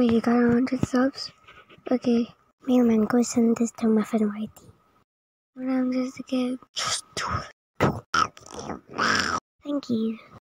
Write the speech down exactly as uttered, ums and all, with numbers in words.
wait, you got one hundred subs? Okay. Mailman, go send this to muffinYTube. But I'm just a kid. Just do it. Thank you.